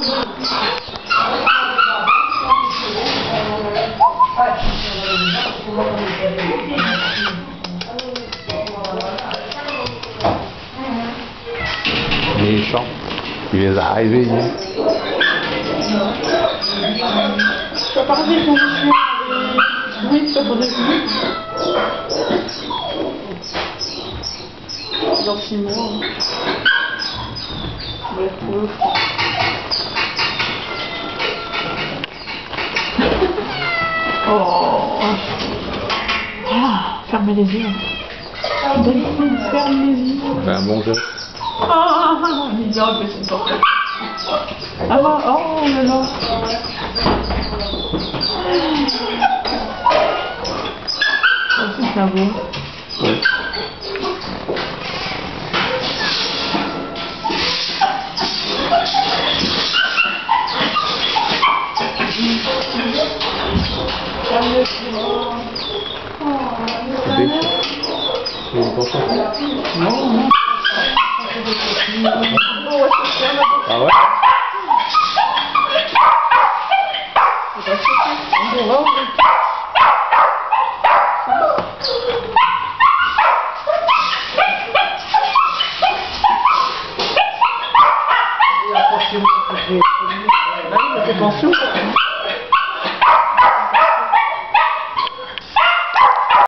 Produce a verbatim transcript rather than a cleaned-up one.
Méchant. Tu les as réveillés. Tu vas parler ton monsieur. Oui, ça faudrait plus. Dans six mois. On va les retrouver, je crois. Oh. Ah, fermez les yeux. Delphine, ferme les yeux. Fais un bon jeu. Ah, il vient un peu son porte. Ah, oh là là. Oh, c'est un beau. Ouais. Non, non. Ah ouais? Attention.